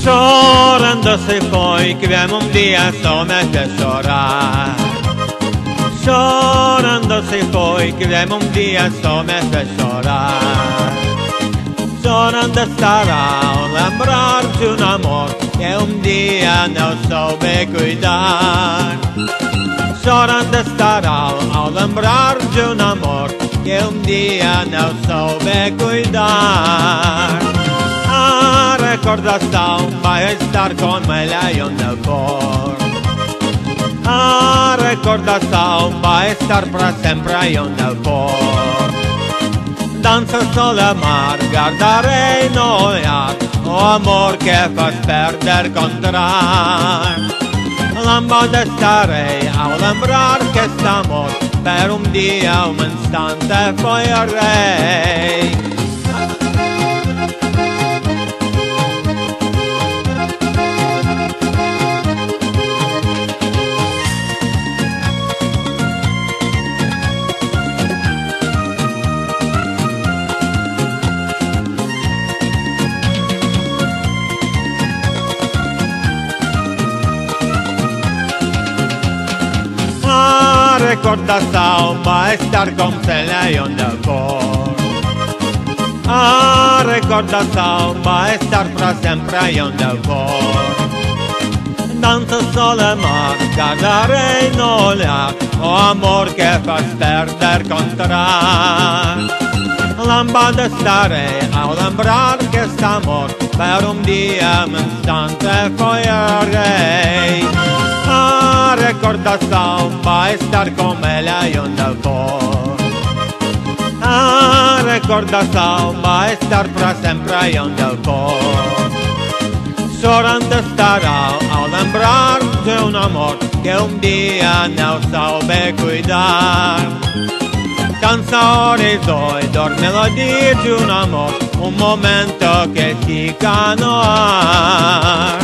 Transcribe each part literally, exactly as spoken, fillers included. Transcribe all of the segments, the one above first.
Chorando se foi, que vem um dia somente a chorar. Chorando se foi, que vem um dia somente a chorar. Chorando estará ao lembrar de um amor que um dia não soube cuidar. Chorando estará ao lembrar de um amor que um dia não soube cuidar. A recordação vai estar com ele onde for. A recordação vai estar para sempre onde for. Dança sol a mar, guardarei no olhar o amor que faz perder contra. Lambada estarei ao lembrar que este amor per um dia, um instante foi o rei. A recordação vai estar com ele onde for. A recordação vai estar para sempre onde for. Dança sol a mar, guardarei no olhar o amor que faz perder contra. Lambada estarei ao lembrar que este amor per um dia, um instante foi o rei. A recordação vai estar com ele onde for. A recordação vai estar para sempre onde for. Chorando estará ao lembrar de um amor que um dia não soube cuidar. Cansa horizonte, melodia de um amor, um momento que fica no ar.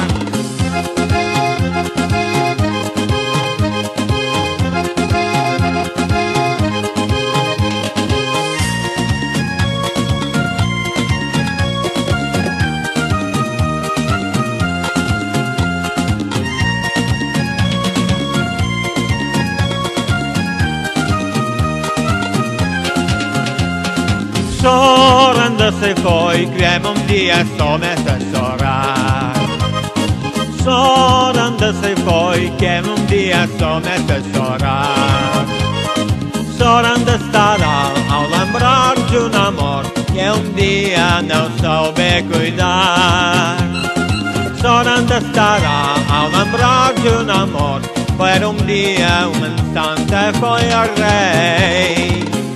Chorando se foi, que um dia somente a chorar. Chorando se foi, que um dia somente a chorar. Chorando estará ao lembrar de um amor que um dia não soube cuidar. Chorando estará ao lembrar de um amor, por um dia, um instante foi o rei.